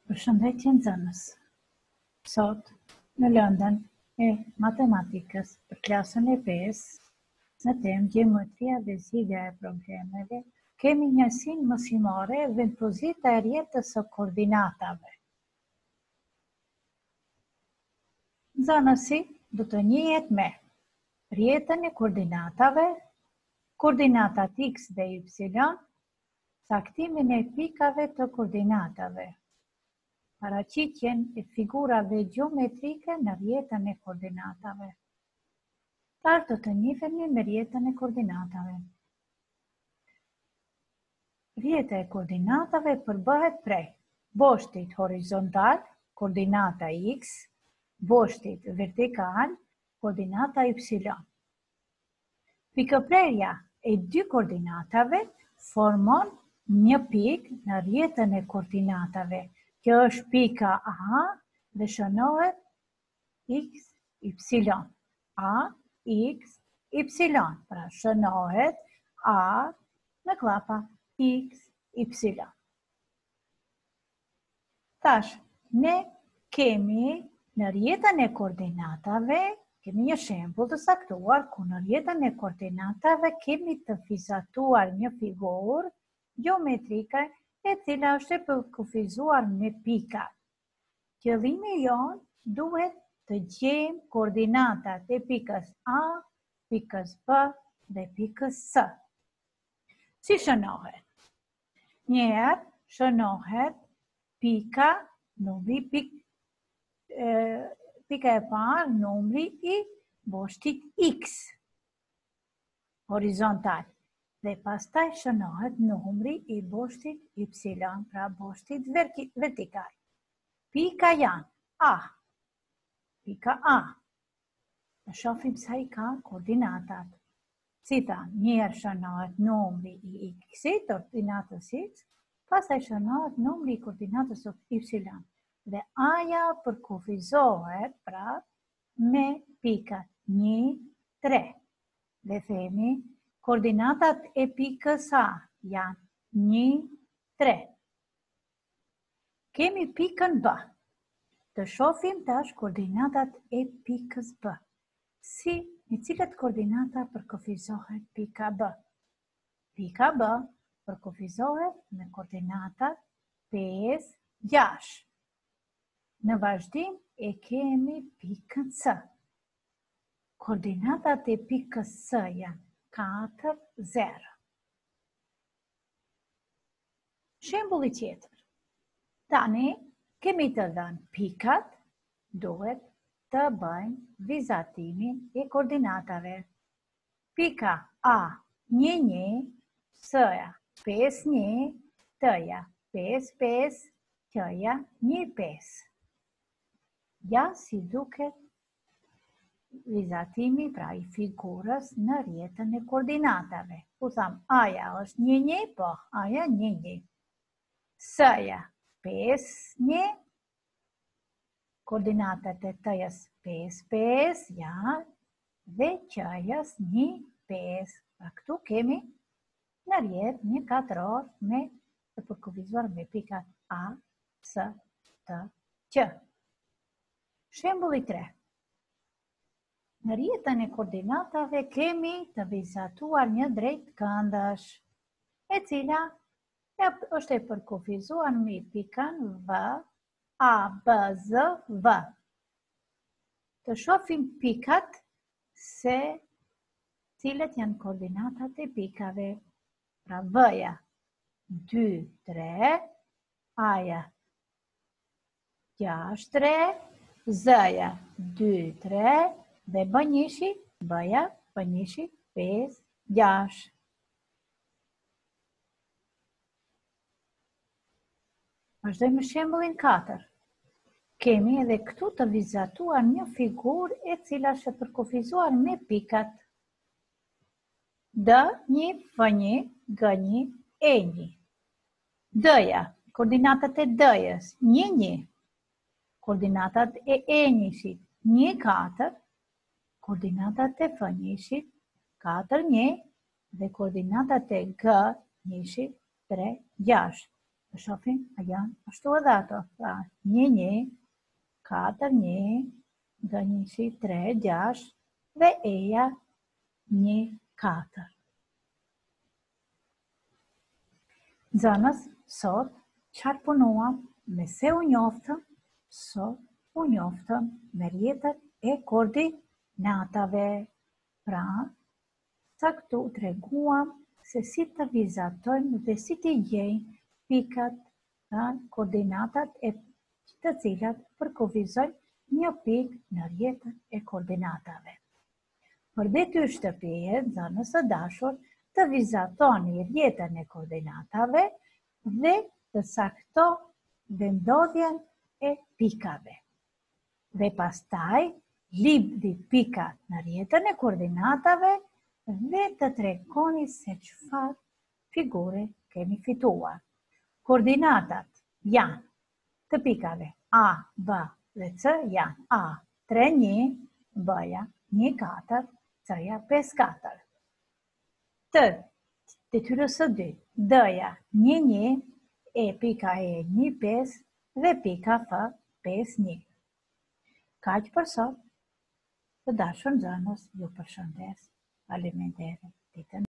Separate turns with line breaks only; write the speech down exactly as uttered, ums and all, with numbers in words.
Përshëndetje nxënës. Sot, në lëndën e matematikës për klasën e pesë, në temë gjeometria dhe zgjidhja e problemeve, kemi njësinë mësimore vendpozita e rrjetës së koordinatave. Nxënësi do të njihet me rrjetën e koordinatave, koordinatat x dhe y, saktimin e pikave të koordinatave, paraqitjen e figurave gjeometrike në rrjetën e koordinatave. Tash do të njihemi me rrjetën e koordinatave. Rrjeta e koordinatave përbëhet prej boshtit horizontal, koordinata x, boshtit vertikal, koordinata y. Pikëprerja e dy koordinatave formon një pikë në rrjetën e koordinatave. Kjo është pika A dhe shënohet x, y. A, x, y. Pra shënohet A në klapa x, y. Tash, ne kemi në rrjetën e koordinatave, kemi një shembull të saktuar ku në rrjetën e koordinatave kemi të vizatuar një figurë gjeometrike e cila është e përkufizuar me pika. Qëllimi jon duhet të gjejmë koordinatat e pikës A, pikës B dhe pikës C. Si shënohet? Njëherë shënohet pika, numri pik, e, pika e parë, numri i boshtit x, horizontal. Dhe pastaj shënohet numri i boshtit y, pra boshtit vertikal. Pika janë A, pika A. Në shohim sa i ka koordinatat. Si ta, njëherë shënohet numri i x-it, koordinatës x, pastaj shënohet numri i koordinatës y. Dhe A-ja përkufizohet pra me pika një, tre. Dhe themi, koordinatat e pikës A janë një, tre. Kemi pikën B. Të shohim tash koordinatat e pikës B. Si në cilët koordinata përkufizohet pika B? Pika B përkufizohet me koordinatat pesë, gjashtë. Në vazhdim e kemi pikën C. Koordinatat e pikës C janë katër, zero. Shembulli tjetër. Tani kemi të dhënë pikat, duhet të bëjmë vizatimin e koordinatave. Pika A, një, një, C-ja, pesë, një, T-ja, pesë, pesë, Q-ja, një, pesë. Ja si duket vizatimi pra i figurës në rrjetën e koordinatave. U tham, A-ja është një, një, po, A-ja një, një. C-ja, pesë, një, koordinatat e T-jas pesë, pesë, ja, dhe Q-jas një, pesë. Pra këtu kemi në rrjetë një katror me të përkufizuar me pikat A, C, T, Q. Shembulli tre. Në rrjetën e koordinatave kemi të vizatuar një drejtkëndësh, e cila është e përkufizuar me pikën V, A, B, Z, V. Të shohim pikat se cilët janë koordinatat e pikave. Pra V-ja dy, tre, A-ja gjashtë, tre, Z-ja dy, tre, dhe B-njëshi, B-ja, B-njëshi, pesë, gjashtë. Vazhdojmë me shembullin katër. Kemi edhe këtu të vizatuar një figurë e cila është e përkufizuar me pikat D, një, F, një, G, një, E, një. D-ja, koordinatat e D-jas, një, një. Koordinatat e E-njëshit, një, katër. Koordinatat e F-njëshit, katër, një. Dhe koordinatat e G-njëshit, tre, gjashtë. Të shohim, a janë ashtu edhe ato. Pra, një, një, katër, një, do njëshi, tre, gjashtë dhe eja një, katër. Nxënës, sot çfarë punuam? Me se u njoftëm, sot u njoftëm me rrjetet e koordinatave. Pra, sa këtu treguam se si të vizatojmë dhe si të gjejmë pikat, pra, koordinatat e të cilat përkufizojnë një pikë në rrjetin e koordinatave. Për detyrë shtëpie, nxënës së dashur, të vizatoni rrjetin e koordinatave dhe të sakto vendodhjen e pikave. Dhe pastaj lidhni pikat në rrjetin e koordinatave dhe të tregoni se çfarë figure kemi fituar. Koordinatat janë të pikave A, B dhe C janë A tre një, B-ja një katër, C-ja pesë katër. Të detyrës së dytë, D-ja një një, E pika E një pesë dhe pika F pesë një. Kaq për sot, të dashur nxënës, ju përshëndes. Faleminderit. Ditën